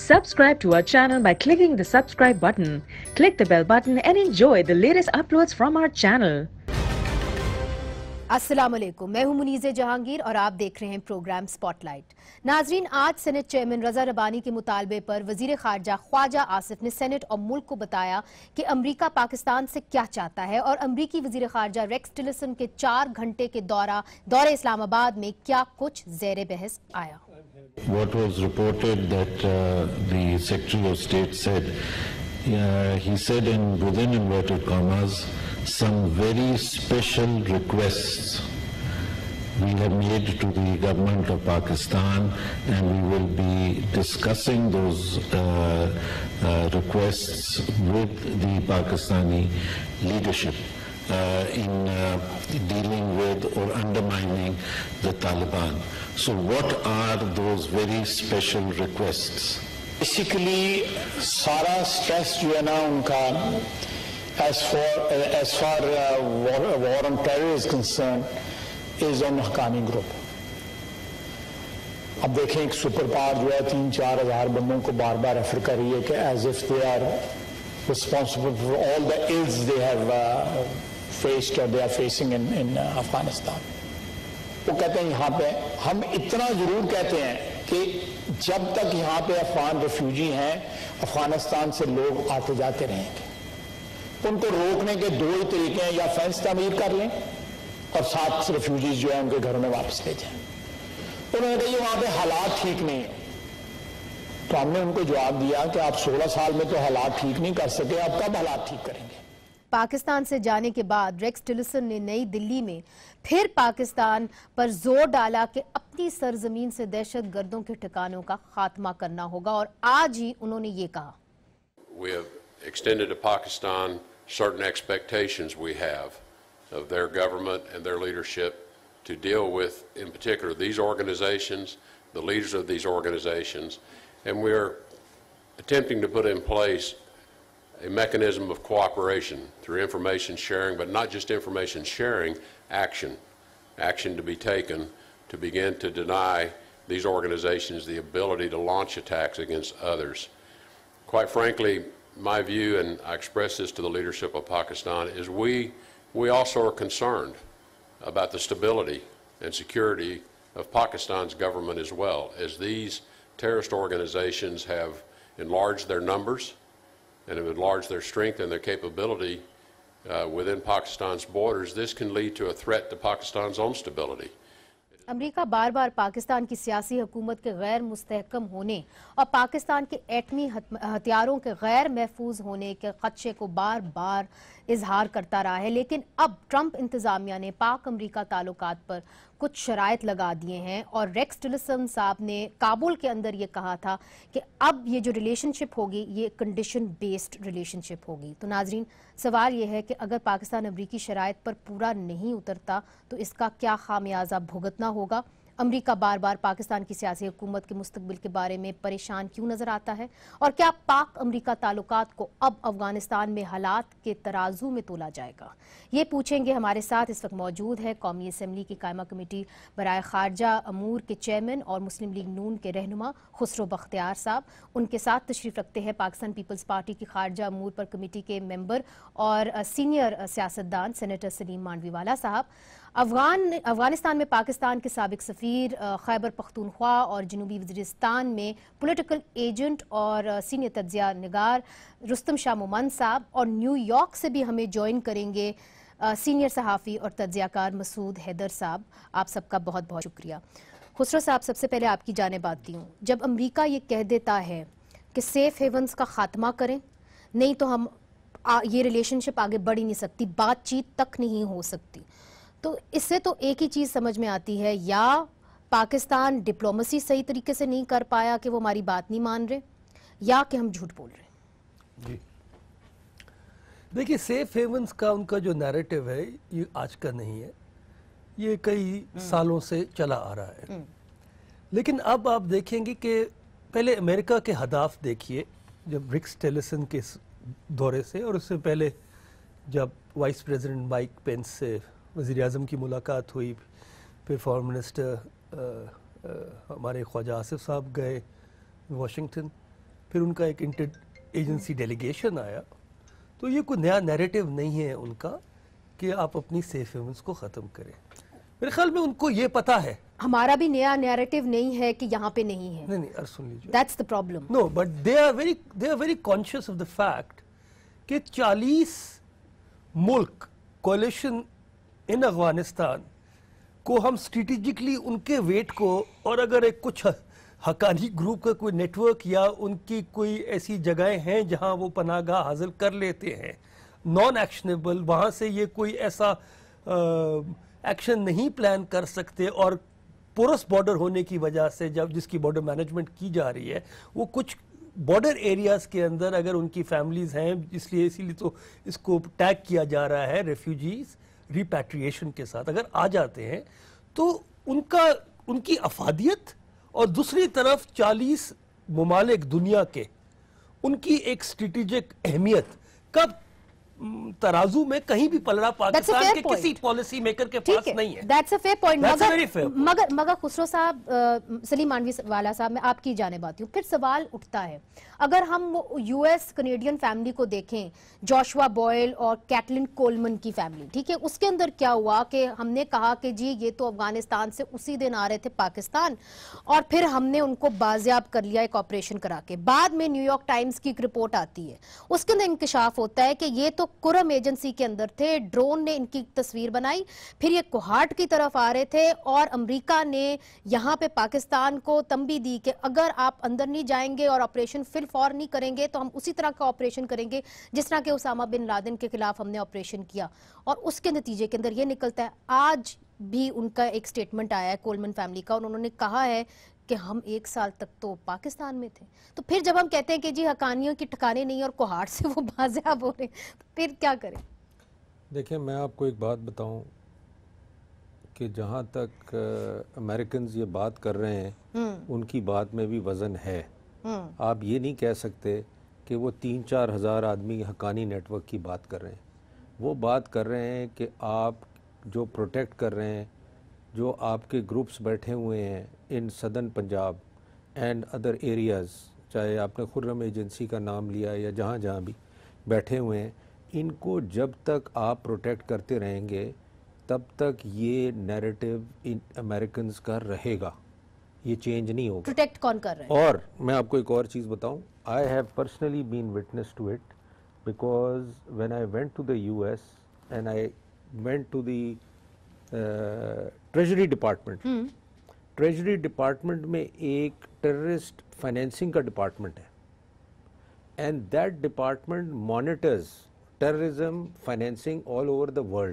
Subscribe to our channel by clicking the subscribe button. Click the bell button and enjoy the latest uploads from our channel. अस्सलाम वालेकुम, मैं हूं मुनीज़े जहांगीर और आप देख रहे हैं प्रोग्राम स्पॉटलाइट। नाजरीन, आज सेनेट चेयरमैन रजा रबानी के मुतालबे पर वजीर खारजा ख्वाजा आसिफ ने सेनेट और मुल्क को बताया कि अमरीका पाकिस्तान से क्या चाहता है और अमरीकी वजीर खारजा रेक्स टिलरसन के 4 घंटे के दौरे इस्लामाबाद में क्या कुछ ज़ेरे बहस आया। What was reported that the Secretary of State said, he said within inverted commas, some very special requests we have made to the government of Pakistan, and we will be discussing those requests with the Pakistani leadership in dealing with or undermining the Taliban. So what are those very special requests? Basically, सारा stress जो है ना उनका as far war on terror is concerned is on Haqqani group. अब देखें एक super power जो है 3-4 हज़ार बंदों को बार बार रेफर कर रही है कि as if they are responsible for all the ills they have faced or they are facing in Afghanistan. वो कहते हैं यहाँ पे हम इतना जरूर कहते हैं कि जब तक यहाँ पे अफगान रेफ्यूजी हैं अफगानिस्तान से लोग आते जाते रहेंगे। उनको रोकने के 2 ही तरीके हैं, या फेंस तामीर कर लें और 7 रेफ्यूजीज जो है उनके घरों में वापस ले जाएं। उन्होंने कहा वहां पे हालात ठीक नहीं है, तो हमने उनको जवाब दिया कि आप 16 साल में तो हालात ठीक नहीं कर सके, आप कब हालात ठीक करेंगे। पाकिस्तान से जाने के बाद रेक्स टिलरसन ने नई दिल्ली में फिर पाकिस्तान पर जोर डाला कि अपनी सरजमीन से दहशत गर्दों के ठिकानों का खात्मा करना होगा और आज ही उन्होंने ये कहा। We have extended to Pakistan certain expectations we have of their government and their leadership to deal with, in particular, these organizations, the leaders of these organizations, and we're attempting to put in place a mechanism of cooperation through information sharing, but not just information sharing, action to be taken to begin to deny these organizations the ability to launch attacks against others. Quite frankly, my view, and I express this to the leadership of Pakistan, is we also are concerned about the stability and security of Pakistan's government as well. As these terrorist organizations have enlarged their numbers and have enlarged their strength and their capability within Pakistan's borders, this can lead to a threat to Pakistan's own stability. अमरीका बार बार पाकिस्तान की सियासी हुकूमत के गैर मुस्तहकम होने और पाकिस्तान के एटमी हथियारों के गैर महफूज होने के खदशे को बार बार इजहार करता रहा है, लेकिन अब ट्रंप इंतजामिया ने पाक अमरीका ताल्लुकात पर कुछ शराइत लगा दिए हैं और रेक्स टिलरसन साहब ने काबुल के अंदर ये कहा था कि अब ये जो रिलेशनशिप होगी ये कंडीशन बेस्ड रिलेशनशिप होगी। तो नाजरीन, सवाल ये है कि अगर पाकिस्तान अमरीकी शराइत पर पूरा नहीं उतरता तो इसका क्या खामियाजा भुगतना होगा। अमरीका बार बार पाकिस्तान की सियासी हुकूमत के मुस्तकबिल के बारे में परेशान क्यों नजर आता है और क्या पाक अमरीका ताल्लुकात को अब अफगानिस्तान में हालात के तराजू में तोला जाएगा, ये पूछेंगे। हमारे साथ इस वक्त मौजूद है कौमी असम्बली की कायमा कमेटी बराए खारजा अमूर के चेयरमैन और मुस्लिम लीग नून के रहनुमा खुसरो बख्तियार साहब। उनके साथ तशरीफ रखते हैं पाकिस्तान पीपल्स पार्टी की खारजा अमूर पर कमेटी के मेंबर और सीनियर सियासतदान सेनेटर सलीम मांडवीवाला साहब। अफगानिस्तान में पाकिस्तान के साबिक सफ़ीर, खैबर पख्तूनख्वा और जनूबी वज़ीरिस्तान में पॉलिटिकल एजेंट और सीनियर तज्ज़िया निगार रुस्तम शाह मोमन साहब, और न्यूयॉर्क से भी हमें ज्वाइन करेंगे सीनियर सहाफ़ी और तज्ज़ियाकार मसूद हैदर साहब। आप सबका बहुत बहुत शुक्रिया। खुसरो साहब, सबसे पहले आपकी जानिब आती हूँ। जब अमरीका ये कह देता है कि सेफ़ हेवन्स का ख़ात्मा करें, नहीं तो हम ये रिलेशनशिप आगे बढ़ ही नहीं सकती, बातचीत तक नहीं हो सकती, तो इससे तो एक ही चीज़ समझ में आती है, या पाकिस्तान डिप्लोमेसी सही तरीके से नहीं कर पाया कि वो हमारी बात नहीं मान रहे, या कि हम झूठ बोल रहे हैं। जी देखिए, सेफ हेवन्स का उनका जो नैरेटिव है ये आज का नहीं है, ये कई सालों से चला आ रहा है। लेकिन अब आप देखेंगे कि पहले अमेरिका के हदाफ देखिए, जब रेक्स टिलरसन के दौरे से और उससे पहले जब वाइस प्रेसिडेंट माइक पेंस से वज़ीर आज़म की मुलाकात हुई, फिर फॉरेन मिनिस्टर हमारे ख्वाजा आसिफ साहब गए वाशिंगटन, फिर उनका एक इंटर एजेंसी डेलीगेशन आया। तो ये कोई नया नैरेटिव नहीं है उनका कि आप अपनी सेफ हेवन्स को ख़त्म करें। मेरे ख्याल में उनको ये पता है। हमारा भी नया नैरेटिव नहीं है कि यहाँ पे नहीं है। नहीं, और सुन लीजिए, that's the problem. No, but they are very conscious of the fact कि 40 मुल्क कोalition इन अफगानिस्तान को हम स्ट्रेटेजिकली उनके वेट को, और अगर एक कुछ हकानी ग्रुप का कोई नेटवर्क या उनकी कोई ऐसी जगहें हैं जहां वो पनाहगाह हासिल कर लेते हैं नॉन एक्शनेबल, वहां से ये कोई ऐसा एक्शन नहीं प्लान कर सकते, और पोरस बॉर्डर होने की वजह से जब जिसकी बॉर्डर मैनेजमेंट की जा रही है, वो कुछ बॉर्डर एरियाज के अंदर अगर उनकी फैमिलीज हैं, इसीलिए तो इसको टैग किया जा रहा है रेफ्यूजीज रिपैट्रिएशन के साथ, अगर आ जाते हैं तो उनकी अफादियत और दूसरी तरफ 40 ममालिक दुनिया के उनकी एक स्ट्रेटेजिक अहमियत का तराजू में कहीं भी पलड़ा पाकिस्तान के किसी पॉलिसी मेकर के पास नहीं है। That's a fair point. मगर खुसरो साहब, सलीम मानवी वाला साहब, मैं आपकी जानिब आती हूँ। फिर सवाल उठता है, अगर हम यूएस कनेडियन फैमिली को देखें, जोशुआ बॉयल और कैटलिन कोलमन की फैमिली, ठीक है, उसके अंदर क्या हुआ कि हमने कहा कि जी ये तो अफगानिस्तान से उसी दिन आ रहे थे पाकिस्तान, और फिर हमने उनको बाजियाब कर लिया एक ऑपरेशन करा के। बाद में न्यूयॉर्क टाइम्स की एक रिपोर्ट आती है, उसके अंदर इंकशाफ होता है कि ये तो कुरम एजेंसी के अंदर थे, ड्रोन ने इनकी तस्वीर बनाई, फिर ये कोहाट की तरफ आ रहे थे, और अमेरिका ने यहाँ पे पाकिस्तान को तंबी दी कि अगर आप अंदर नहीं जाएंगे और ऑपरेशन फिल फौर नहीं करेंगे तो हम उसी तरह का ऑपरेशन करेंगे जिस तरह के उसामा बिन लादेन के खिलाफ हमने ऑपरेशन किया। और उसके नतीजे के अंदर ये निकलता है, आज भी उनका एक स्टेटमेंट आया है कोलमन फैमिली का, और उन्होंने कहा है कि हम 1 साल तक तो पाकिस्तान में थे। तो फिर जब हम कहते हैं कि जी हकानियों की ठिकाने नहीं और कोहाट से वो बाजियाब हो रहे, तो फिर क्या करें? देखिए, मैं आपको एक बात बताऊं कि जहां तक अमेरिकन्स ये बात कर रहे हैं उनकी बात में भी वजन है। आप ये नहीं कह सकते कि वो 3-4 हज़ार आदमी हकानी नेटवर्क की बात कर रहे हैं। वो बात कर रहे हैं कि आप जो प्रोटेक्ट कर रहे हैं, जो आपके ग्रुप्स बैठे हुए हैं in southern Punjab and other areas, चाहे आपने खुर्रम एजेंसी का नाम लिया या जहाँ जहाँ भी बैठे हुए हैं, इनको जब तक आप प्रोटेक्ट करते रहेंगे तब तक ये नैरेटिव इन अमेरिकन्स का रहेगा, ये चेंज नहीं होगा। प्रोटेक्ट कौन कर रहा है? और मैं आपको एक और चीज़ बताऊं, I have personally been witness to it, because when I went to the US and I went to the treasury department, treasury department में एक टेररिस्ट फाइनेंसिंग का डिपार्टमेंट है, and that department monitors terrorism financing all over the world.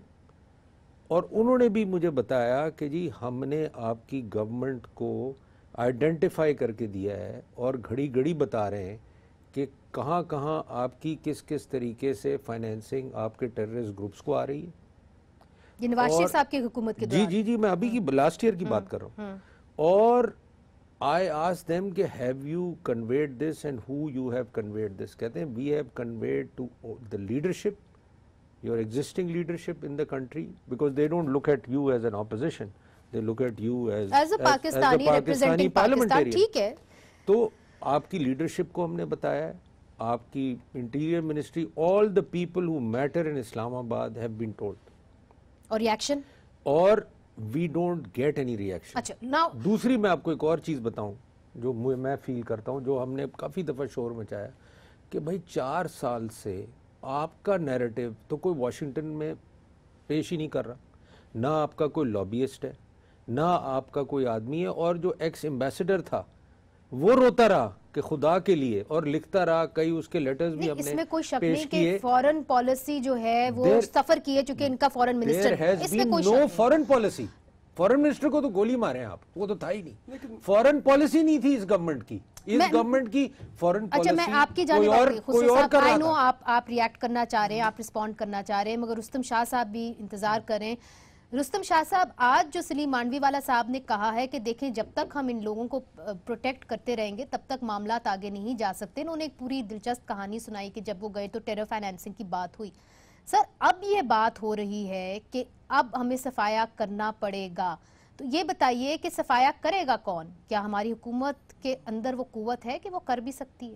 और उन्होंने भी मुझे बताया कि जी हमने आपकी गवर्नमेंट को आइडेंटिफाई करके दिया है और घड़ी घड़ी बता रहे हैं कि कहाँ कहाँ आपकी किस किस तरीके से फाइनेंसिंग आपके टेररिस्ट ग्रुप्स को आ रही है। ये नवाज शरीफ साहब की हुकूमत के दौरान? जी, मैं अभी की लास्ट ईयर की बात कर रहा हूँ। और आई आस्क्ड देम कि have you conveyed this and who you have conveyed this? कहते हैं we have conveyed to the leadership, your existing leadership in the country, because they don't look at you as an opposition, they look at you as a Pakistani representing Pakistan। ठीक है, तो आपकी leadership को हमने बताया है, आपकी interior ministry, all the people who matter in Islamabad have been told, और रिएक्शन, और we don't get any reaction। अच्छा, now दूसरी मैं आपको एक और चीज़ बताऊं जो मैं फील करता हूं, जो हमने काफ़ी दफ़ा शोर मचाया कि भाई 4 साल से आपका नैरेटिव तो कोई वाशिंगटन में पेश ही नहीं कर रहा, ना आपका कोई लॉबियस्ट है, ना आपका कोई आदमी है, और जो एक्स एम्बेसडर था वो रोता रहा कि खुदा के लिए, और लिखता रहा, कई उसके लेटर्स भी हमने इसमें कोई शक पेश नहीं किए। कि फॉरेन पॉलिसी जो है वो सफर की है, चूंकि इनका फॉरेन मिनिस्टर, इसमें कोई no foreign policy. Foreign minister को तो गोली मारे आप, वो तो था ही नहीं। फॉरेन पॉलिसी नहीं थी इस गवर्नमेंट की, इस गवर्नमेंट की फॉरेन पॉलिसी। अच्छा, मैं आपकी जानिब कोई और कर रहा था। आप रिएक्ट करना चाह रहे हैं, आप रिस्पॉन्ड करना चाह रहे हैं, मगर रुस्तम शाह साहब भी इंतजार करें। रुस्तम शाह साहब, आज जो सलीम मानवी वाला साहब ने कहा है कि देखें जब तक हम इन लोगों को प्रोटेक्ट करते रहेंगे तब तक मामलात आगे नहीं जा सकते। उन्होंने एक पूरी दिलचस्प कहानी सुनाई कि जब वो गए तो टेरर फाइनेंसिंग की बात हुई। सर, अब ये बात हो रही है कि अब हमें सफाया करना पड़ेगा, تو یہ بتائیے کہ صفایا کرے گا کون؟ کیا ہماری حکومت کے اندر وہ قوت ہے کہ وہ کر بھی سکتی ہے؟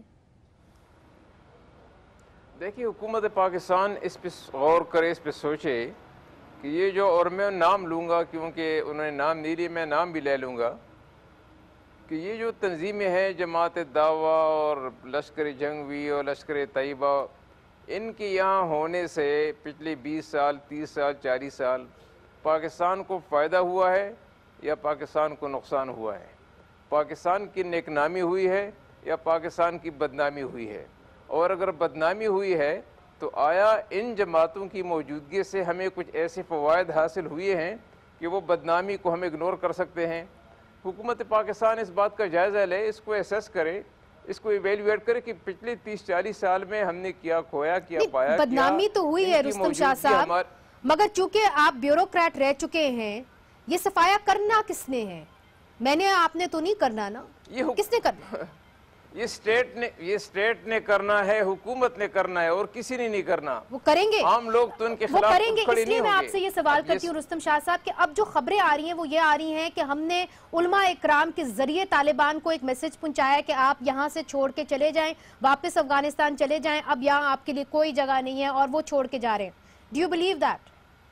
دیکھیے حکومت پاکستان اس پہ غور کرے، اس پہ سوچے کہ یہ جو، اور میں نام لوں گا کیونکہ انہوں نے نام نہیں لیے، میں نام بھی لے لوں گا، کہ یہ جو تنظیمیں ہیں جماعت دعویٰ اور لشکر جنگوی اور لشکر طیبہ، ان کے یہاں ہونے سے پچھلے 20 سال 30 سال 40 سال پاکستان کو فائدہ ہوا ہے یا پاکستان کو نقصان ہوا ہے؟ پاکستان کی نیک نامی ہوئی ہے یا پاکستان کی بدنامی ہوئی ہے؟ اور اگر بدنامی ہوئی ہے تو آیا ان جماعتوں کی موجودگی سے ہمیں کچھ ایسے فوائد حاصل ہوئے ہیں کہ وہ بدنامی کو ہم اگنور کر سکتے ہیں؟ حکومت پاکستان اس بات کا جائزہ لے، اس کو ایسیس کرے، اس کو ایویلیویٹ کرے کہ پچھلے 30-40 سال میں ہم نے کیا کھویا، کیا پایا۔ بدنامی تو ہوئی ہے رستم شاہ صاحب، مگر چونکہ آپ بیوروکریٹ رہ چکے ہیں، یہ صفایا کرنا کس نے ہے؟ میں نے، آپ نے تو نہیں کرنا نا، کس نے کرنا؟ یہ اسٹیٹ نے کرنا ہے، حکومت نے کرنا ہے، اور کسی نے نہیں کرنا۔ وہ کریں گے، عام لوگ تو ان کے خلاف وہ کریں گے۔ کھڑے اس نہیں لیے میں ہوں گے۔ آپ سے یہ سوال کرتی ہوں رستم شاہ صاحب کہ اب جو خبریں آ رہی ہیں وہ یہ آ رہی ہیں کہ ہم نے علماء اکرام کے ذریعے طالبان کو ایک میسج پہنچایا کہ آپ یہاں سے چھوڑ کے چلے جائیں، واپس افغانستان چلے جائیں، اب یہاں آپ کے لیے کوئی جگہ نہیں ہے، اور وہ چھوڑ کے جا رہے ہیں۔ Do you believe that?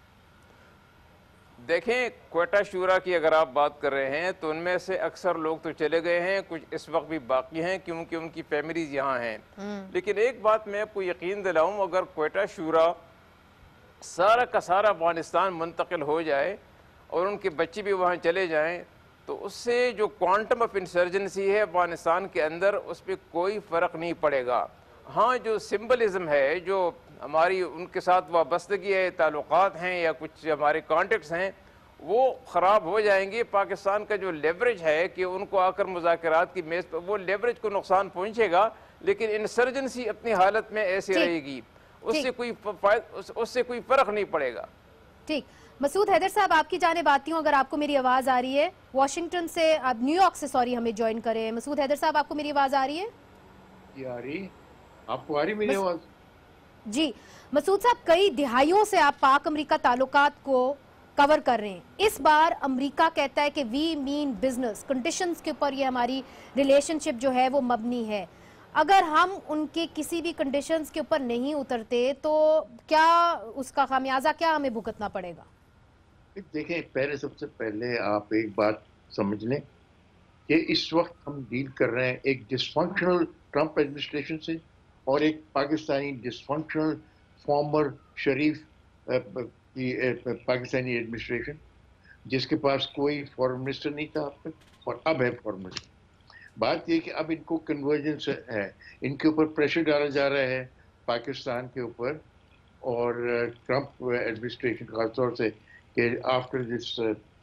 دیکھیں کوئٹہ شورا کی اگر آپ بات کر رہے ہیں تو ان میں سے اکثر لوگ تو چلے گئے ہیں، کچھ اس وقت بھی باقی ہیں کیونکہ ان کی فیملیز یہاں ہیں۔ لیکن ایک بات میں آپ کو یقین دلاؤں، اگر کوئٹہ شورا سارا کا سارا افغانستان منتقل ہو جائے اور ان کے بچے بھی وہاں چلے جائیں تو اس سے جو کوانٹم آف انسرجنسی ہے افغانستان کے اندر، اس پہ کوئی فرق نہیں پڑے گا۔ ہاں جو سمبلزم ہے، جو ہماری ان کے ساتھ وابستگی ہے، تعلقات ہیں یا کچھ ہمارے کانٹیکٹس ہیں، وہ خراب ہو جائیں گے۔ پاکستان کا جو لیوریج ہے کہ ان کو آ کر مذاکرات کی میز پر، وہ لیوریج کو نقصان پہنچے گا، لیکن انسرجنسی اپنی حالت میں ایسے رہے گی، اس سے کوئی فرق نہیں پڑے گا۔ ٹھیک، مسعود حیدر صاحب آپ کی جانب آتی ہوں، اگر آپ کو میری آواز آ رہی ہے، واشنگٹن سے، آپ نیو یارک سے سوری ہمیں جوائن کریں۔ مسعود حیدر صاحب آپ کو میری آواز آ رہی ہے؟ جی آ رہی، آپ کو آ رہی میری آواز؟ جی مسعود صاحب، کئی دہائیوں سے آپ پاک امریکہ تعلقات کو کور کر رہے ہیں۔ اس بار امریکہ کہتا ہے کہ وی مین بزنس، کنڈیشنز کے اوپر یہ ہماری ریلیشن شپ جو ہے وہ مبنی ہے۔ اگر ہم ان کے کسی بھی کنڈیشنز کے اوپر نہیں اترتے تو کیا اس کا خمیازہ کیا ہمیں بھگتنا پڑے گا؟ دیکھیں پہلے، سب سے پہلے آپ ایک بات سمجھ لیں کہ اس وقت ہم ڈیل کر رہے ہیں ایک ڈسفنکشنل ٹرمپ ایڈمنسٹریشن سے اور ایک Pakistani dysfunctional former Sharif Pakistani administration, جس کے پاس کوئی فارن منسٹر نہیں تھا اب تک اور اب ہے فارن منسٹر۔ بات یہ کہ اب ان کو کنورجنس ہے، ان کے اوپر پریشر ڈالا جا رہا ہے پاکستان کے اوپر اور ٹرمپ ایڈمنسٹریشن خاص طور سے کہ after this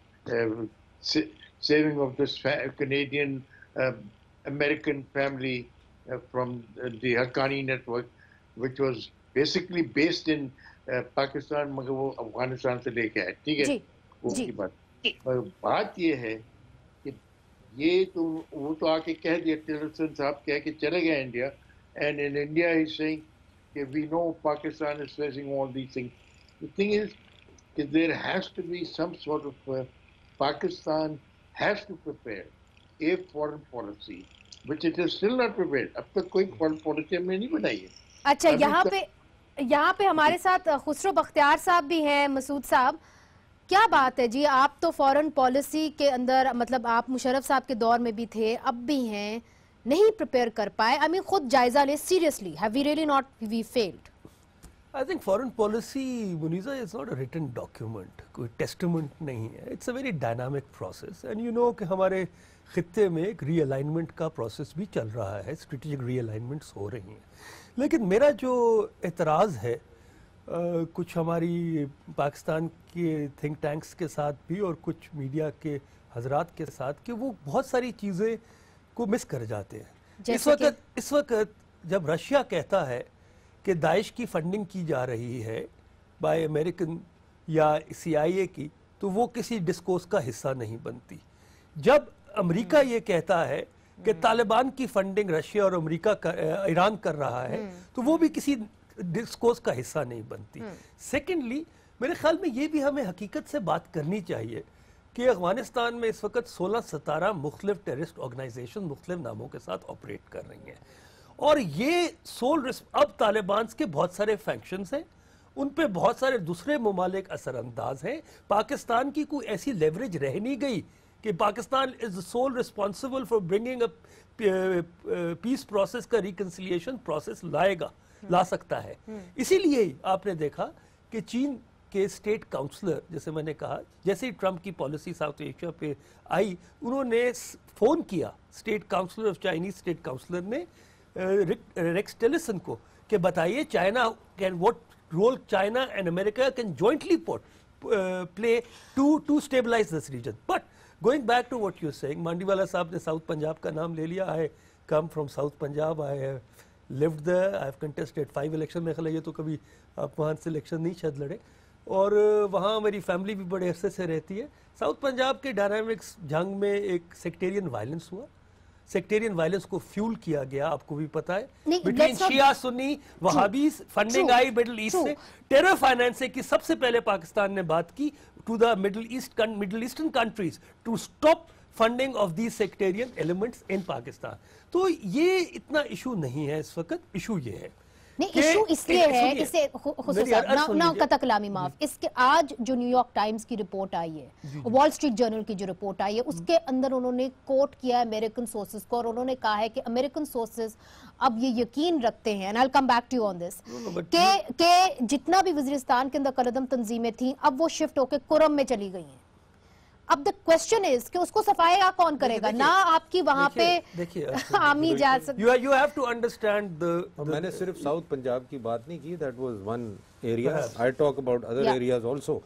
saving of this Canadian American family from the Haqqani network, which was basically based in Pakistan, مگر وہ افغانستان سے لے کے آئے، ٹھیک ہے؟ وہ کی بات یہ ہے کہ یہ تو وہ تو آ کے کہہ دیا، ٹلرسن صاحب کہہ کے چلے گئے India, and in India he's saying کہ we know Pakistan is facing all these things. The thing is that there has to be some sort of Pakistan has to prepare a foreign policy which it is still not prepared. اب تک کوئی foreign policy ہم نے نہیں بنائی ہے۔ اچھا، یہاں پہ ہمارے ساتھ خسرو بختیار صاحب بھی ہیں۔ مسعود صاحب کیا بات ہے جی، آپ تو فورن پالیسی کے اندر، مطلب آپ مشرف صاحب کے دور میں بھی تھے، اب بھی ہیں، نہیں پریپیئر کر پائے؟ I mean خود جائزہ لے، seriously have we really not we failed? I think foreign policy, Muniza, is not a written document, کوئی ٹیسٹمنٹ نہیں ہے. It's a very dynamic process and you know کہ ہمارے خطے میں ایک ری الائنمنٹ کا پروسیس بھی چل رہا ہے، اسٹریٹجک ری الائنمنٹس ہو رہی ہیں. لیکن میرا جو اعتراض ہے کچھ ہماری پاکستان کے تھنک ٹینکس کے ساتھ بھی اور کچھ میڈیا کے حضرات کے ساتھ کہ وہ بہت ساری چیزیں کو مس کر جاتے ہیں. اس وقت جب رشیا کہتا ہے کہ داعش کی فنڈنگ کی جا رہی ہے بائی امریکن یا سی آئی اے کی، تو وہ کسی ڈسکورس کا حصہ نہیں بنتی. جب امریکہ یہ کہتا ہے کہ طالبان کی فنڈنگ رشیا اور امریکہ ایران کر رہا ہے، تو وہ بھی کسی ڈسکورس کا حصہ نہیں بنتی. سیکنڈلی میرے خیال میں یہ بھی ہمیں حقیقت سے بات کرنی چاہیے کہ افغانستان میں اس وقت 16-17 مختلف ٹیررسٹ آرگنائزیشن مختلف ناموں کے ساتھ آپریٹ کر رہی ہیں، اور یہ اب طالبان کے بہت سارے فینکشنز ہیں، ان پہ بہت سارے دوسرے ممالک اثر انداز ہیں. پاکستان کی کوئی ایسی لیوریج رہ نہیں گئی کہ Pakistan is the sole responsible for bringing a peace process کا ریکنسیلیشن پروسیس لا سکتا ہے. اسی لیے آپ نے دیکھا کہ چین کے اسٹیٹ کاؤنسلر، جیسے میں نے کہا، جیسے ہی ٹرمپ کی پالیسی ساؤتھ ایشیا پہ آئی، انہوں نے فون کیا state counsellor of Chinese state counsellor نے ریکس ٹیلسن کو کہ بتائیے China what role China and America can jointly play to stabilize this region. But going back to what you're saying, Mandiwala صاحب نے ساؤتھ پنجاب کا نام لے لیا. I come from South Punjab, I have lived there, I have contested 5 elections. میں خیال ہے یہ تو کبھی آپ وہاں سے الیکشن نہیں شاید لڑے، اور وہاں میری فیملی بھی بڑے عرصے سے رہتی ہے. ساؤتھ پنجاب کے ڈائنامکس جنگ میں ایک سیکٹیرین وائلنس ہوا، سیکٹیرین وائلنس کو فیول کیا گیا، آپ کو بھی پتا ہے، between Shia Sunni Wahhabis. Funding آئی مڈل ایسٹ سے، ٹیرر فائنانسنگ کی سب سے پہلے پاکستان نے بات کی to the Middle Eastern countries to stop funding of these sectarian elements in Pakistan. تو یہ اتنا ایشو نہیں ہے اس وقت. ایشو یہ ہے نہیں، ایشو اس لیے ہے کہ خصوصاً قطع کلامی معاف، اس کے آج جو نیو یارک ٹائمز کی رپورٹ آئی ہے، وال اسٹریٹ جرنل کی جو رپورٹ آئی ہے، اس کے اندر انہوں نے کوٹ کیا ہے امریکن سورسز کو، اور انہوں نے کہا ہے کہ امریکن سورسز اب یہ یقین رکھتے ہیں، and I'll come back to you on this، کہ جتنا بھی وزیرستان کے اندر قلعدم تنظیمیں تھیں اب وہ شفٹ ہو کے کرم میں چلی گئی ہیں. اب the question is کہ اس کو صفائی کون کرے گا؟ نہ آپ کی وہاں پہ عامی جا سکتے. You have to understand میں نے صرف ساؤتھ پنجاب کی بات نہیں کی. That was one area. I talk about other areas also.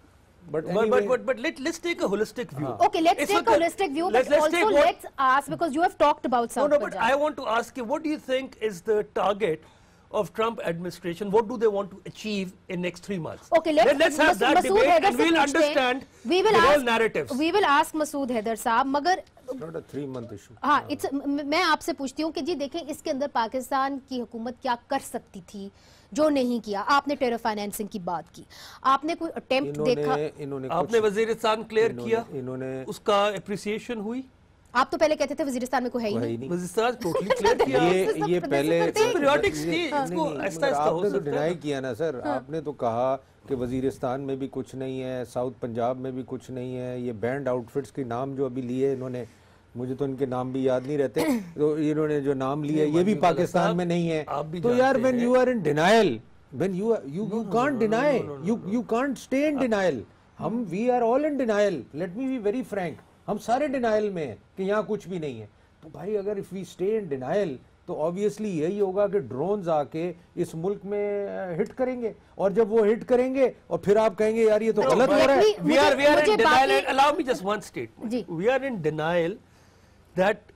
But let's take a holistic view. Okay, let's take a holistic view, but also let's ask, because you have talked about South Punjab. No, but I want to ask you, what do you think is the target of Trump administration? What do they want to achieve in next 3 months? Okay, let's have that debate and we'll understand the whole narratives. We will ask Masood Haider صاحب. مگر it's not a 3-month issue. ہاں، میں آپ سے پوچھتی ہوں کہ جی دیکھیں اس کے اندر پاکستان کی حکومت کیا کر سکتی تھی جو نہیں کیا. آپ نے ٹیرر فائنینسنگ کی بات کی، آپ نے کوئی اٹیمپٹ دیکھا، آپ نے وزیرستان کلیئر کیا، اس کا اپریسیشن ہوئی. آپ تو پہلے کہتے تھے وزیرستان میں کوئی ہے ہی نہیں. وزیرستان ٹوٹلی کلیئر کیا. یہ پہلے پیریوڈک سٹیج اس کو ایسا آپ نے تو ڈینائی کیا نا سر. آپ نے تو کہا کہ وزیرستان میں بھی کچھ نہیں ہے، ساؤتھ پنجاب میں بھی کچھ نہیں ہے. یہ بینڈ آؤٹ فٹس کے نام جو ابھی لیے انہوں نے، مجھے تو ان کے نام بھی یاد نہیں رہتے، تو انہوں نے جو نام لیے یہ بھی پاکستان میں نہیں ہے. تو یار when you are in denial, when you can't deny, you can't stay in denial. we are all in denial. Let me be very frank. ہم سارے ڈینائل میں ہیں کہ یہاں کچھ بھی نہیں ہے. تو بھائی اگر if we stay in denial تو obviously یہی ہوگا کہ ڈرونز آ کے اس ملک میں ہٹ کریں گے، اور جب وہ ہٹ کریں گے اور پھر آپ کہیں گے یار یہ تو غلط ہو رہا ہے. We are in denial, and allow me just one statement. We are in denial that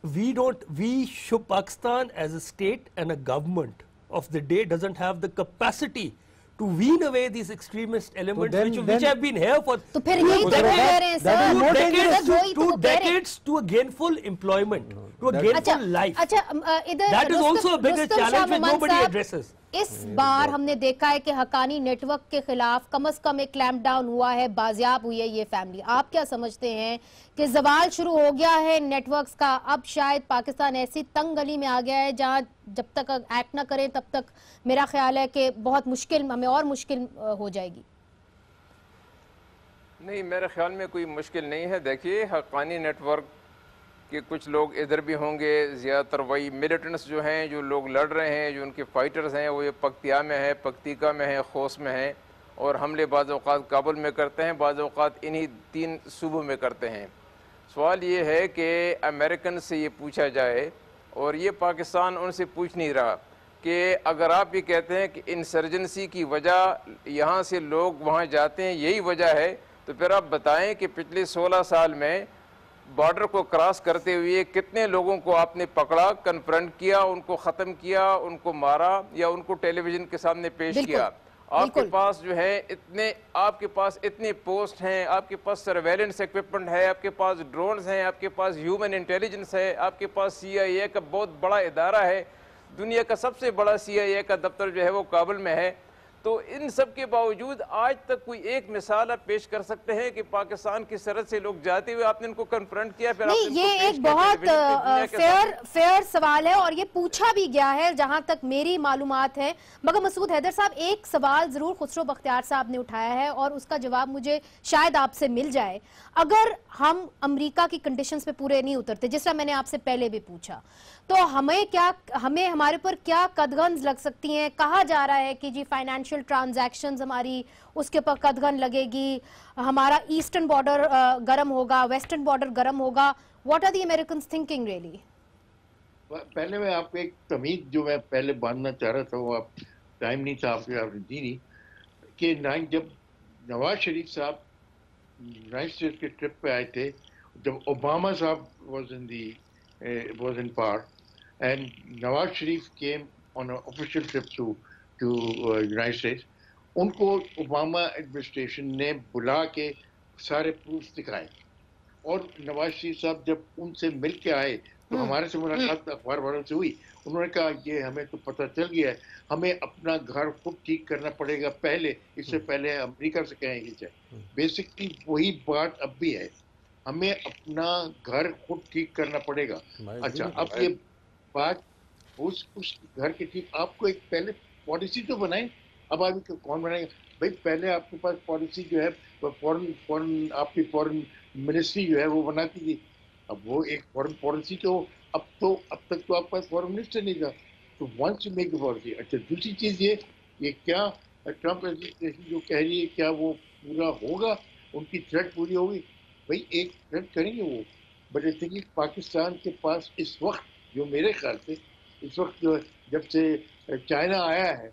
Pakistan as a state and a government of the day doesn't have the capacity to wean away these extremist elements which have been here for 2 decades to a gainful employment, to a gainful life. That is also a bigger challenge which nobody addresses. اس بار ہم نے دیکھا ہے کہ Haqqani net work کے خلاف کم از کم ایک clamp down ہوا ہے، بازیاب ہوئی ہے یہ فیملی. آپ کیا سمجھتے ہیں کہ زوال شروع ہو گیا ہے نیٹ ورکس کا؟ اب شاید پاکستان ایسی تنگ گلی میں آ گیا ہے جہاں جب تک ایکٹ نہ کریں تب تک میرا خیال ہے کہ بہت مشکل، ہمیں اور مشکل ہو جائے گی. نہیں، میرے خیال میں کوئی مشکل نہیں ہے. دیکھیے حقانی نیٹ ورک کہ کچھ لوگ ادھر بھی ہوں گے، زیادہ تر وہی ملیٹنٹس جو ہیں، جو لوگ لڑ رہے ہیں، جو ان کے فائٹرز ہیں، وہ یہ پکتیا میں ہے، پکتیکا میں ہے، خوست میں ہیں، اور حملے بعض اوقات کابل میں کرتے ہیں، بعض اوقات انہی 3 صوبوں میں کرتے ہیں. سوال یہ ہے کہ امریکن سے یہ پوچھا جائے، اور یہ پاکستان ان سے پوچھ نہیں رہا، کہ اگر آپ یہ کہتے ہیں کہ انسرجنسی کی وجہ یہاں سے لوگ وہاں جاتے ہیں یہی وجہ ہے، تو پھر آپ بتائیں کہ پچھلے 16 سال میں بارڈر کو کراس کرتے ہوئے کتنے لوگوں کو آپ نے پکڑا، کنفرنٹ کیا، ان کو ختم کیا، ان کو مارا، یا ان کو ٹیلی ویژن کے سامنے پیش کیا. آپ کے پاس جو ہے آپ کے پاس اتنے پوسٹ ہیں، آپ کے پاس سرویلنس ایکوپمنٹ ہے، آپ کے پاس ڈرونز ہیں، آپ کے پاس ہیومن انٹیلیجنس ہے، آپ کے پاس CIA کا بہت بڑا ادارہ ہے، دنیا کا سب سے بڑا CIA کا دفتر جو ہے وہ کابل میں ہے. تو ان سب کے باوجود آج تک کوئی ایک مثال آپ پیش کر سکتے ہیں کہ پاکستان کی سرحد سے لوگ جاتے ہوئے آپ نے ان کو کنفرنٹ کیا؟ پھر نہیں، یہ ایک بہت فیئر سوال ہے اور یہ پوچھا بھی گیا ہے جہاں تک میری معلومات ہے. مگر مسعود حیدر صاحب، ایک سوال ضرور خسرو بختیار صاحب نے اٹھایا ہے اور اس کا جواب مجھے شاید آپ سے مل جائے. اگر ہم امریکہ کی کنڈیشنز پہ پورے نہیں اترتے، جس طرح میں نے آپ سے پہلے بھی پوچھا، تو ہمارے پر کیا قدغنز لگ سکتی ہیں؟ کہا جا رہا ہے کہ جی فائنینشیل ٹرانزیکشنز ہماری اس کے پر قدغن لگے گی، ہمارا ایسٹرن بارڈر گرم ہوگا، ویسٹرن بارڈر گرم ہوگا. What are the Americans thinking really? پہلے میں آپ کو ایک تمہید جو میں پہلے باندھنا چاہ رہا تھا، وہ آپ ٹائم نہیں تھا، آپ نے دی نہیں، کہ جب نواز شریف صاحب یونائٹڈ اسٹیٹس کے ٹرپ پہ آئے تھے، جب اوباما صاحب was in power and Nawaz Sharif came on official trip to United States, ان کو اوباما ایڈمنسٹریشن نے بلا کے سارے پروف دکھائے. اور نواز شریف صاحب جب ان سے مل کے آئے تو ہمارے سے ملاقات اخبار والوں سے ہوئی. انہوں نے کہا یہ ہمیں تو پتہ چل گیا ہے، ہمیں اپنا گھر خود ٹھیک کرنا پڑے گا پہلے، اس سے پہلے امریکہ سے کہیں گے. بیسکلی وہی بات اب بھی ہے، ہمیں اپنا گھر خود ٹھیک کرنا پڑے گا. اچھا، اب یہ بات اس گھر کے ٹھیک، آپ کو ایک پہلے پالیسی تو بنائیں. اب آپ کون بنائے گا بھائی؟ پہلے آپ کے پاس پالیسی جو ہے فورن آپ کی فورن منسٹری جو ہے وہ بناتی تھی. اب وہ ایک فورن پالیسی تو اب تک تو آپ کے پاس فورن منسٹر نہیں تھا. تو ونس یو میک پالیسی. اچھا، دوسری چیز یہ کیا ٹرمپ ایڈمنسٹریشن جو کہہ رہی ہے کیا وہ پورا ہوگا؟ ان کی تھریٹ پوری ہوگی؟ بھائی ایک تھریٹ کریں گے وہ، بٹ آئی تھنک پاکستان کے پاس اس وقت، جو میرے خیال سے اس وقت جو جب سے چائنا آیا ہے،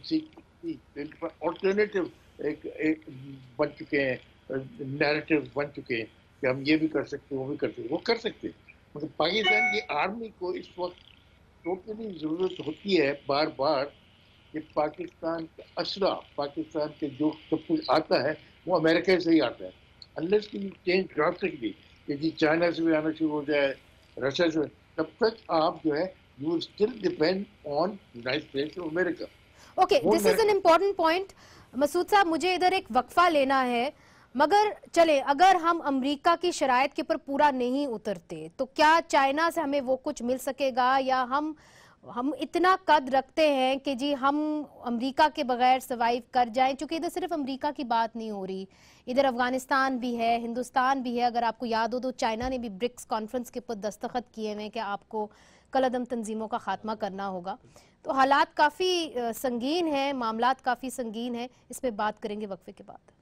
آلٹرنیٹو ایک بن چکے ہیں، نیریٹو بن چکے ہیں کہ ہم یہ بھی کر سکتے ہیں، وہ بھی کر سکتے ہیں، وہ کر سکتے ہیں. مطلب پاکستان کی آرمی کو اس وقت ٹوٹلی ضرورت ہوتی ہے بار بار کہ پاکستان کا اسلحہ، پاکستان کے جو سب کچھ آتا ہے وہ امریکہ سے ہی آتا ہے. انلیس کی چینج ڈراسٹکلی کہ جی چائنا سے بھی آنا شروع ہو جائے، رشیا سے، تب تک آپ جو ہے you will still depend on United States of America. Okay, this is an important point. Masood صاحب، مجھے ادھر ایک وقفہ لینا ہے، مگر چلے اگر ہم امریکہ کی شرائط کے اوپر پورا نہیں اترتے تو کیا چائنا سے ہمیں وہ کچھ مل سکے گا، یا ہم اتنا قد رکھتے ہیں کہ جی ہم امریکہ کے بغیر سروائیو کر جائیں؟ چونکہ ادھر صرف امریکہ کی بات نہیں ہو رہی، ادھر افغانستان بھی ہے، ہندوستان بھی ہے. اگر آپ کو یاد ہو تو چائنا نے بھی برکس کانفرنس کے اوپر دستخط کیے ہوئے کہ آپ کو کل عدم تنظیموں کا خاتمہ کرنا ہوگا. تو حالات کافی سنگین ہیں، معاملات کافی سنگین ہیں. اس پہ بات کریں گے وقفے کے بعد.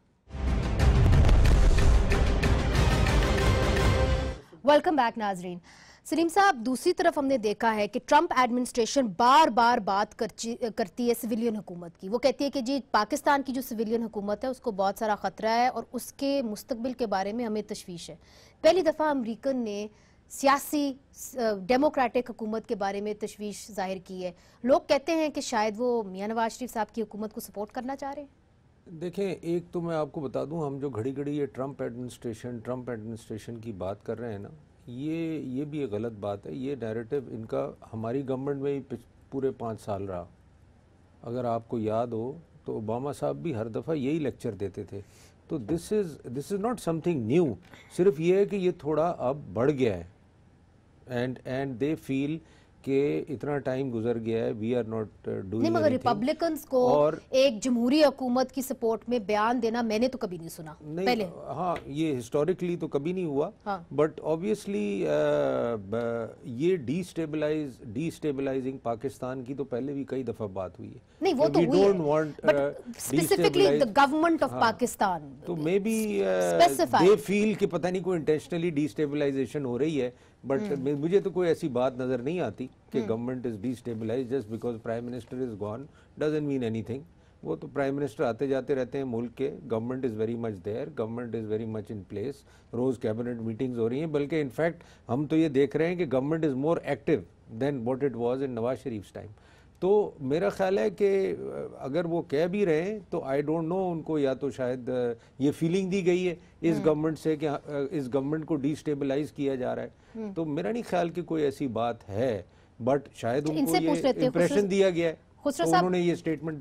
ویلکم بیک ناظرین. سلیم صاحب، دوسری طرف ہم نے دیکھا ہے کہ ٹرمپ ایڈمنسٹریشن بار بار بات کرتی ہے سویلین حکومت کی. وہ کہتی ہے کہ جی پاکستان کی جو سویلین حکومت ہے اس کو بہت سارا خطرہ ہے اور اس کے مستقبل کے بارے میں ہمیں تشویش ہے. پہلی دفعہ امریکن نے سیاسی ڈیموکریٹک حکومت کے بارے میں تشویش ظاہر کی ہے. لوگ کہتے ہیں کہ شاید وہ میاں نواز شریف صاحب کی حکومت کو سپورٹ کرنا چاہ رہے ہیں. دیکھیں، ایک تو میں آپ کو بتا دوں، ہم جو گھڑی گھڑی یہ ٹرمپ ایڈمنسٹریشن کی بات کر رہے ہیں نا، یہ بھی ایک غلط بات ہے. یہ نیریٹو ان کا ہماری گورنمنٹ میں ہی پورے 5 سال رہا. اگر آپ کو یاد ہو تو اوباما صاحب بھی ہر دفعہ یہی لیکچر دیتے تھے. تو this is not something new. صرف یہ ہے کہ یہ تھوڑا اب بڑھ گیا ہے، اینڈ دے فیل کہ اتنا ٹائم گزر گیا ہے، وی آر ناٹ ڈوئنگ. نہیں، مگر ریپبلکنز کو ایک جمہوری حکومت کی سپورٹ میں بیان دینا میں نے تو کبھی نہیں سنا پہلے. ہاں، یہ ہسٹوریکلی تو کبھی نہیں ہوا، بٹ آبویسلی یہ ڈی اسٹیبلائزنگ پاکستان کی تو پہلے بھی کئی دفعہ بات ہوئی ہے. نہیں، وہ تو ہوئی ہے، but specifically the government of Pakistan. تو مے بی دے فیل کہ پتہ نہیں کوئی انٹینشنلی ڈی اسٹیبلائزیشن ہو رہی ہے. بٹ مجھے تو کوئی ایسی بات نظر نہیں آتی کہ government is destabilise just because prime minister is gone doesn't mean anything. وہ تو پرائم منسٹر آتے جاتے رہتے ہیں ملک کے. Government is very much there, government is very much in place. روز کیبنٹ میٹنگز ہو رہی ہیں، بلکہ انفیکٹ ہم تو یہ دیکھ رہے ہیں کہ government is more active than what it was in Nawaz Sharif's time. تو میرا خیال ہے کہ اگر وہ کہہ بھی رہے ہیں تو آئی ڈونٹ نو، ان کو یا تو شاید یہ فیلنگ دی گئی ہے اس گورنمنٹ سے کہ اس گورنمنٹ کو ڈی اسٹیبلائز کیا جا رہا ہے. تو میرا نہیں خیال کہ کوئی ایسی بات ہے، بٹ شاید ان کو یہ امپریشن دیا گیا ہے، انہوں نے یہ اسٹیٹمنٹ دیا.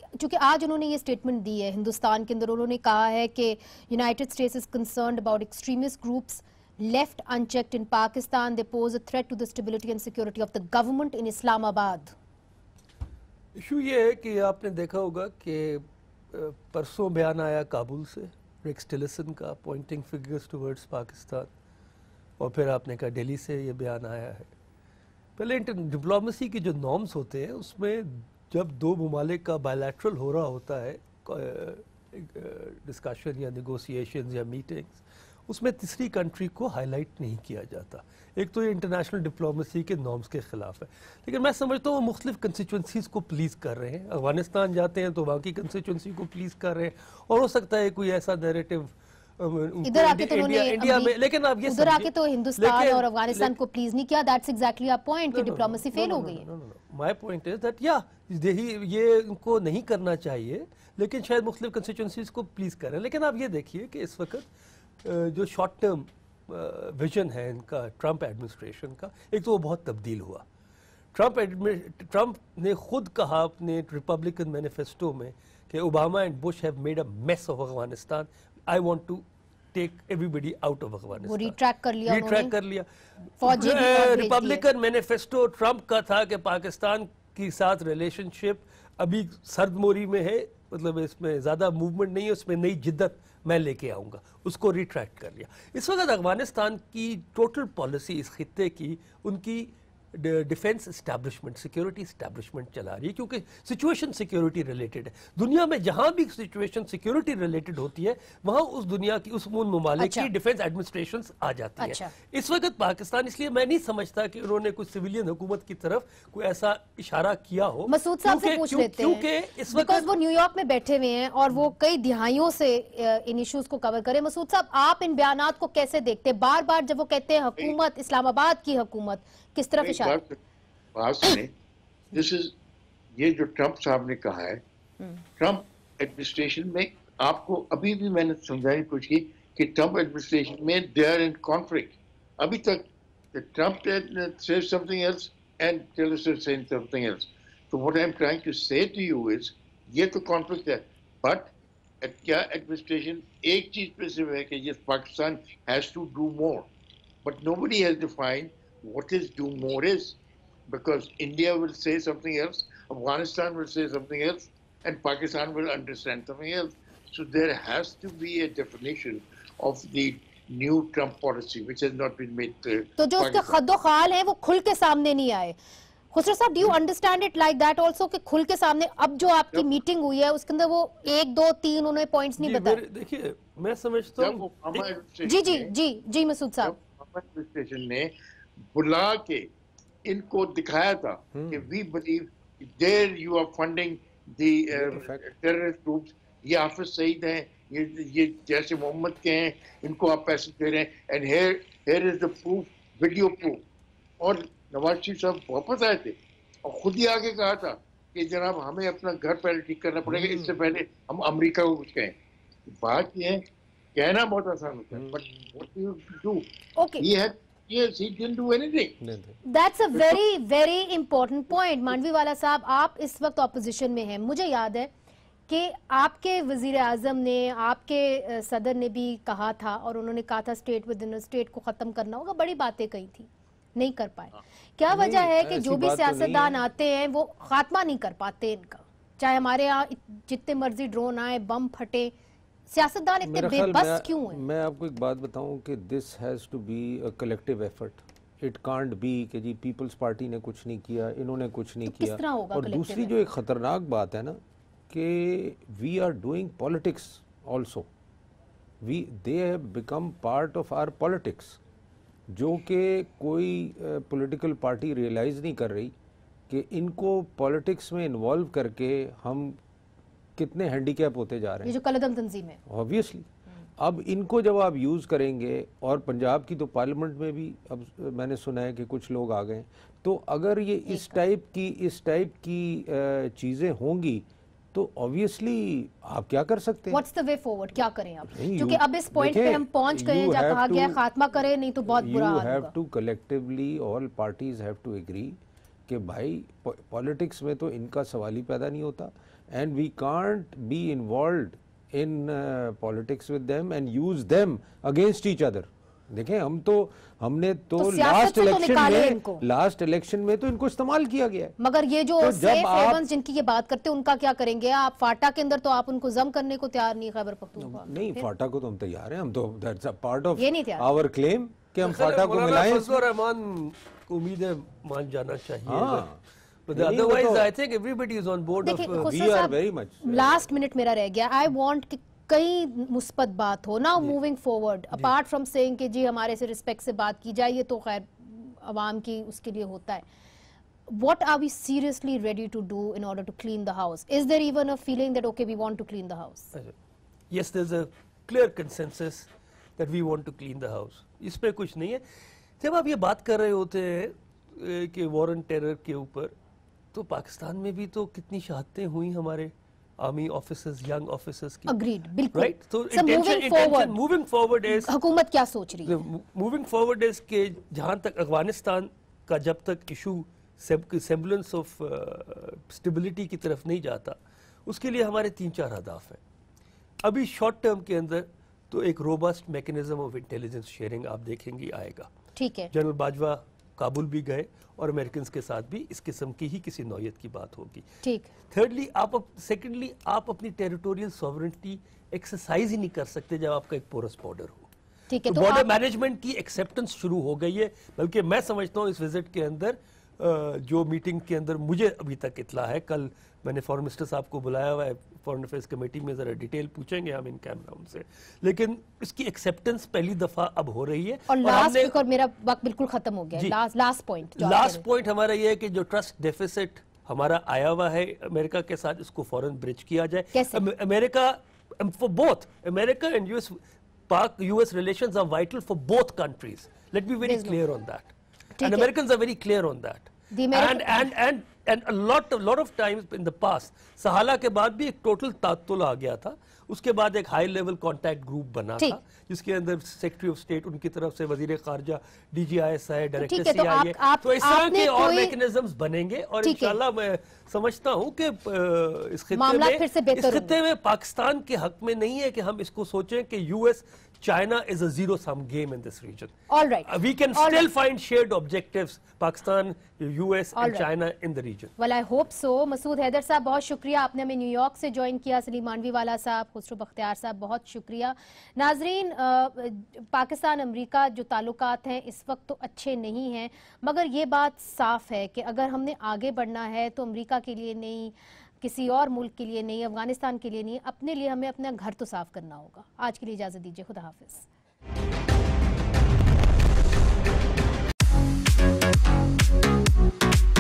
چونکہ آج انہوں نے یہ سٹیٹمنٹ دی ہے ہندوستان کے اندر، انہوں نے کہا ہے کہ United States is concerned about extremist groups left unchecked in Pakistan, they pose a threat to the stability and security of the government in Islamabad. Issue یہ ہے کہ آپ نے دیکھا ہوگا کہ پرسوں بیان آیا کابل سے ریکس ٹیلرسن کا پوائنٹنگ فگرز ٹورڈز پاکستان، اور پھر آپ نے کہا دہلی سے یہ بیان آیا ہے. پہلے ڈپلومیسی کے جو نارمز ہوتے ہیں اس میں جب دو ممالک کا بائیلیٹرل ہو رہا ہوتا ہے ڈسکشن یا نیگوسیشنز یا میٹنگز، اس میں تیسری کنٹری کو ہائی لائٹ نہیں کیا جاتا. ایک تو یہ انٹرنیشنل ڈپلومیسی کے نارمز کے خلاف ہے، لیکن میں سمجھتا ہوں وہ مختلف کنسٹیچوئنسیز کو پلیز کر رہے ہیں. افغانستان جاتے ہیں تو باقی کنسٹیچوئنسی کو پلیز کر رہے ہیں، اور ہو سکتا ہے کوئی ایسا نیریٹو ادھر آ کے تو انڈیا میں، لیکن اب یہ ادھر آ کے تو ہندوستان اور افغانستان کو پلیز نہیں کیا. دیٹس ایگزیکٹلی آور پوائنٹ کہ ڈپلومیسی فیل ہو گئی ہے. مائی پوائنٹ از دیٹ یہ ان کو نہیں کرنا چاہیے، لیکن شاید مختلف کنسٹیچوئنسیز کو پلیز کریں. لیکن آپ یہ دیکھیے کہ اس وقت جو شارٹ ٹرم ویژن ہے ان کا ٹرمپ ایڈمنسٹریشن کا، ایک تو وہ بہت تبدیل ہوا. ٹرمپ نے خود کہا اپنے ریپبلکن مینیفیسٹو میں کہ Obama and Bush have made a mess of Afghanistan, I want to take everybody out of Afghanistan. وہ ریٹریکٹ کر لیا. ریپبلکن مینیفیسٹو ٹرمپ کا تھا کہ پاکستان کی ساتھ ریلیشن شپ ابھی سرد موری میں ہے، مطلب اس میں زیادہ موومنٹ نہیں ہے، اس میں نئی جدت میں لے کے آؤں گا. اس کو ریٹریکٹ کر لیا. اس وقت افغانستان کی ٹوٹل پالیسی اس خطے کی ان کی ڈیفنس اسٹیبلشمنٹ، سیکیورٹی اسٹیبلشمنٹ چلا رہی ہے، کیونکہ سچویشن سیکیورٹی ریلیٹڈ ہے. دنیا میں جہاں بھی سچویشن سیکیورٹی ریلیٹڈ ہوتی ہے وہاں اس دنیا کی اس ممالک کی ڈیفنس ایڈمنسٹریشنز آ جاتی ہے. اس وقت پاکستان، اس لیے میں نہیں سمجھتا کہ انہوں نے کوئی سیویلین حکومت کی طرف کوئی ایسا اشارہ کیا ہو. مسعود صاحب سے پوچھ لیتے ہیں، بیکاز وہ نیو یارک میں بیٹھے ہوئے ہیں اور وہ کئی دہائیوں سے ان ایشوز کو کور کریں. مسعود صاحب، آپ ان بیانات کو کیسے دیکھتے ہیں؟ بار بار جب وہ کہتے ہیں حکومت اسلام آباد کی حکومت، کس طرف اشارہ؟ بات سنیں، یہ جو ٹرمپ صاحب نے کہا ہے، ٹرمپ ایڈمنسٹریشن میں آپ کو ابھی بھی میں نے سمجھانے کی کوشش کی کہ ٹرمپ ایڈمنسٹریشن میں دے آر ان کانفلکٹ. ابھی تک Trump says something else and Tillerson is saying something else. So what I'm trying to say to you is یہ تو کانفلکٹ ہے، بٹ کیا ایڈمنسٹریشن ایک چیز پہ سے ہے کہ yes Pakistan has to do more, but nobody has defined what is do more is, because India will say something else, Afghanistan will say something else, and Pakistan will understand something else. So there has to be a definition of the new Trump policy which has not been made clear. تو جو اس کے خد و خال ہیں وہ کھل کے سامنے نہیں آئے. خسرو صاحب، do you understand it like that also کہ کھل کے سامنے اب جو آپ کی میٹنگ ہوئی ہے اس کے اندر وہ 1 2 3 انہوں نے پوائنٹس نہیں بتائے؟ دیکھیے میں سمجھتا ہوں جی مسعود صاحب، ایڈمنسٹریشن نے بلا کے ان کو دکھایا تھا کہ we believe there you are funding the terrorist groups, یہ حافظ سعید ہیں، یہ جیسے محمد کے ہیں، ان کو آپ پیسے دے رہے ہیں، and here is the proof, video proof. اور نواز شریف صاحب واپس آئے تھے اور خود ہی آگے کہا تھا کہ جناب ہمیں اپنا گھر پہلے ٹھیک کرنا پڑے گا، اس سے پہلے ہم امریکہ کو کچھ کہیں. بات یہ ہے، کہنا بہت آسان ہوتا ہے، but what do you do? Yes, he didn't do anything. That's a very, very important point. مانوی والا صاحب، آپ اس وقت اپوزیشن میں ہیں. مجھے یاد ہے کہ آپ کے وزیر اعظم نے، آپ کے صدر نے بھی کہا تھا، اور انہوں نے کہا تھا اسٹیٹ ود ان اسٹیٹ کو ختم کرنا ہوگا. بڑی باتیں کہی تھی، نہیں کر پائے. کیا وجہ ہے کہ جو بھی سیاستدان آتے ہیں وہ خاتمہ نہیں کر پاتے ان کا؟ چاہے ہمارے یہاں جتنے مرضی ڈرون آئے، بم پھٹے، سیاستدان اتنے بے بس کیوں ہیں؟ میں آپ کو ایک بات بتاؤں کہ this has to be a collective effort. It can't be کہ جی پیپلز پارٹی نے کچھ نہیں کیا، انہوں نے کچھ نہیں کیا. اور دوسری جو ایک خطرناک بات ہے نا کہ we are doing politics also, they have become part of our politics, جو کہ کوئی پولیٹیکل پارٹی ریئلائز نہیں کر رہی کہ ان کو پالیٹکس میں انوالو کر کے ہم کتنے ہینڈی کیپ ہوتے جا رہے ہیں. یہ جو کلعدم تنظیم ہے، obviously اب ان کو جب آپ یوز کریں گے، اور پنجاب کی تو پارلیمنٹ میں بھی اب میں نے سنا ہے کہ کچھ لوگ آ گئے، تو اگر یہ اس ٹائپ کی چیزیں ہوں گی تو obviously آپ کیا کر سکتے ہیں؟ what's the way forward؟ کیا کریں آپ؟ کیونکہ اب اس پوائنٹ پہ ہم پہنچ گئے ہیں جہاں کہا گیا خاتمہ کرے، نہیں تو بہت برا حال ہوگا. You have to collectively, all parties have to agree کہ بھائی پالیٹکس میں تو ان کا سوال ہی پیدا نہیں ہوتا, and we can't be involved in politics with them and use them against each other. دیکھیں ہم نے تو لاسٹ الیکشن میں تو ان کو استعمال کیا گیا ہے. مگر یہ جو سیف ہیونز جن کی یہ بات کرتے ہیں ان کا کیا کریں گے آپ؟ فاٹا کے اندر تو آپ ان کو ضم کرنے کو تیار نہیں, خیبر پختونخوا نہیں, فاٹا کو تو ہم تیار ہیں, ہم تو that's a part of our claim کہ ہم فاٹا کو ملائیں. فضل الرحمان کو امید ہے مان جانا چاہیے, but otherwise I think everybody is on board of we are very much. Last minute میرا رہ گیا. I want کئی مثبت بات ہو نا moving forward, apart from seeing کہ جی ہمارے سے رسپیکٹ سے بات کی جائے, یہ تو خیر عوام کی اس کے لیے ہوتا ہے. What are we seriously ready to do in order to clean the house? Is there even a feeling that okay we want to clean the house? Yes, there's a clear consensus that we want to clean the house. اس پہ کچھ نہیں ہے. جب آپ یہ بات کر رہے ہوتے ہیں کہ وار اینڈ ٹیرر کے اوپر, تو پاکستان میں بھی تو کتنی شہادتیں ہوئی ہمارے آرمی آفیسرز, ینگ آفیسرز کی. Agreed, بالکل. Right? So moving forward is حکومت کیا سوچ رہی ہے؟ Moving forward is کہ جہاں تک افغانستان کا جب تک ایشو semblance of stability کی طرف نہیں جاتا, اس کے لیے ہمارے 3-4 اہداف ہیں. ابھی شارٹ ٹرم کے اندر تو ایک robust mechanism of intelligence sharing آپ دیکھیں گی آئے گا. ٹھیک ہے. جنرل باجوہ کابل بھی گئے اور امریکنز کے ساتھ بھی اس قسم کی ہی کسی نوعیت کی بات ہوگی. ٹھیک. سیکنڈلی آپ اپنی ٹیریٹوریل سوورنٹی ایکسرسائز ہی نہیں کر سکتے جب آپ کا ایک پورس بارڈر ہو. ٹھیک ہے. بارڈر مینجمنٹ کی ایکسیپٹنس شروع ہو گئی ہے, بلکہ میں سمجھتا ہوں اس وزٹ کے اندر جو میٹنگ کے اندر مجھے ابھی تک اطلاع ہے, کل میں نے فورن منسٹر صاحب کو بلایا ہوا ہے فورن افیئرس کمیٹی میں, ذرا ڈیٹیل پوچھیں گے ہم ان کیمرہ ان سے, لیکن اس کی ایکسیپٹنس پہلی دفعہ اب ہو رہی ہے. اور لاسٹ اور میرا وقت بالکل ختم ہو گیا. لاسٹ پوائنٹ ہمارا یہ ہے کہ جو ٹرسٹ ڈیفیسٹ ہمارا آیا ہوا ہے امریکہ کے ساتھ, اس کو فوراً برج کیا جائے. America for both America and US relations are vital for both countries. Let me be very clear on that. And Americans are very clear on that. And a lot of times in the past, Sihala کے بعد بھی ایک total تعطل آ گیا تھا. اس کے بعد ایک ہائی لیول کانٹیکٹ گروپ بنا تھا جس کے اندر سیکرٹری آف اسٹیٹ ان کی طرف سے وزیر خارجہ, DGIS ہے, ڈائریکٹر CIA ہے, تو اس طرح کے اور میکنزمز بنیں گے. اور انشاءاللہ میں سمجھتا ہوں کہ اس خطے میں پاکستان کے حق میں نہیں ہے کہ ہم اس کو سوچیں کہ US China is a zero-sum game in this region. All right. We can still find shared objectives, Pakistan, US and China in the region. Well, I hope so. مسعود حیدر صاحب بہت شکریہ, آپ نے ہمیں نیو یارک سے جوائن کیا. سلیم مانوی والا صاحب, خسرو بختیار صاحب, بہت شکریہ. ناظرین, پاکستان امریکہ جو تعلقات ہیں اس وقت تو اچھے نہیں ہیں, مگر یہ بات صاف ہے کہ اگر ہم نے آگے بڑھنا ہے تو امریکہ کے لیے نہیں, کسی اور ملک کے لیے نہیں, افغانستان کے لیے نہیں, اپنے لیے ہمیں اپنا گھر تو صاف کرنا ہوگا. آج کے لیے اجازت دیجیے, خدا حافظ.